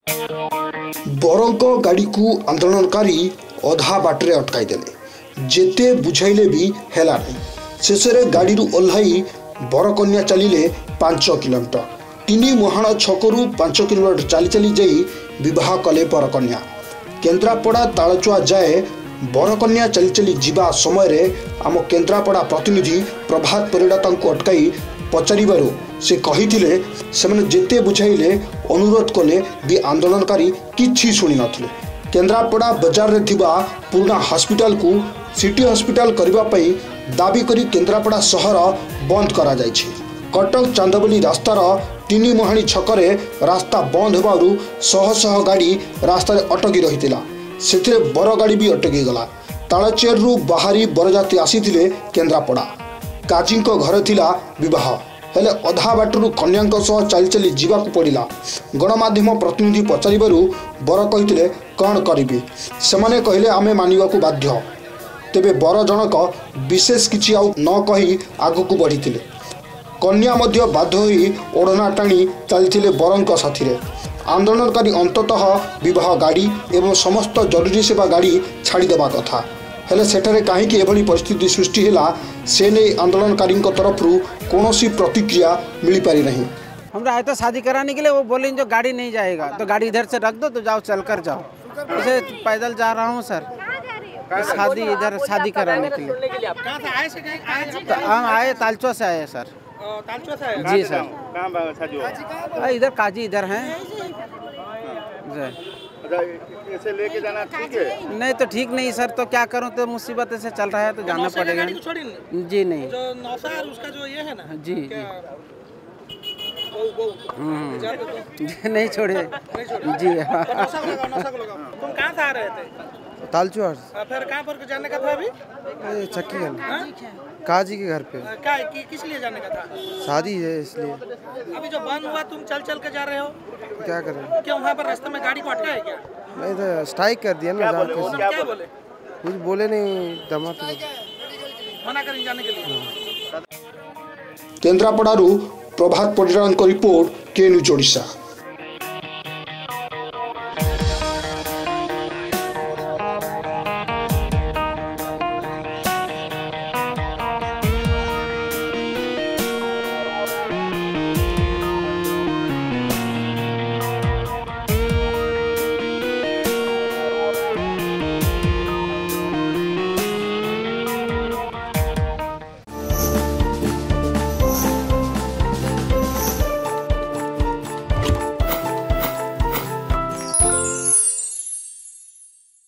बरंक गाड़ी को आंदोलनकारी अधा बाटे अटकाई देले जेते बुझाइले भी हेला नहीं। शेष में गाड़ी ओह्लाई बरकन्या चलिले 5 किलोमीटर तीन मुहाण छकरू 5 किलोमीटर चली चली जाई विवाह कले बरकन्या। केन्द्रापड़ा तालचुआ जाए बरकन्या चली चली जीवा समय रे आम केन्द्रापड़ा प्रतिनिधि प्रभात परिड़ा अटकाई पचारू से कही से जेते बुझाइले अनुरोध कले भी आंदोलनकारी किछि शुणी नथिले। केन्द्रापड़ा बाजार रे थिबा पुराना हॉस्पिटल को सिटी हॉस्पिटल करबा पई दाबी करी केन्द्रापड़ा शहर बंद करा जायछि। कटक चांदबली रास्तार 3 मुहाणी छकरे रास्ता बंद होबारु शह शह गाड़ी रास्ता अटकी रहितिला। सेथिरे बर गाड़ी भी अटकी गला। तालचेरु बाहरी बरजाती आसीथिले केन्द्रापड़ा। काजींको घर थिला विवाह हेले अधा बाटरू कन्यांक सह चली चली जीवाकू पड़िला। गणमाध्यम प्रतिनिधि पचारिबारु बर कहिथिले कौन करिबी सेमाने कहिले आमे मानिबाकू बाध्य। तेबे बर जनक विशेष किछि आउ न कही आगकू बढ़िथिले। कन्या मध्य बाध्य होई ओढ़ना टाणी चलथिले बरंक साथीरे। आंदोलनकारी अंततः विवाह गाड़ी एवं समस्त जरूरी सेवा गाड़ी छाड़ी देबा कथा हेले सेठारे काहेकि एभली परिस्थिति सृष्टि होला से नहीं आंदोलनकारी तरफ कौनसी प्रतिक्रिया मिल पारी नहीं। हम आए तो शादी कराने के लिए, वो बोले जो गाड़ी नहीं जाएगा तो गाड़ी इधर से रख दो तो जाओ चल कर जाओ। इसे पैदल जा रहा हूँ सर, शादी इधर शादी कराने के लिए। हम आए तालचुआ से आए सर। जी सर, इधर काजी इधर हैं। ऐसे लेके जाना ठीक है? नहीं तो ठीक नहीं सर, तो क्या करूं, तो मुसीबत से चल रहा है तो जाना पड़ेगा। जी नहीं, जो नौसा है उसका जो ये है ना, जी जी नहीं छोड़े जी। तुम कहाँ से आ रहे थे? तालचुआ। फिर कहाँ पर जाने का था अभी? चक्की काजी के घर पे। किस लिए जाने का था? शादी है इसलिए। अभी जो बंद हुआ तुम चल चल के जा रहे हो, क्या करें? क्या वहाँ पर रास्ते में गाड़ी को अटका है क्या? नहीं तो स्ट्राइक कर दिया ना। क्या बोले? कुछ बोले नहीं, दमा तो मना कर जाने के लिए। केन्द्रापड़ारू Prabhat Parida report K news Odisha.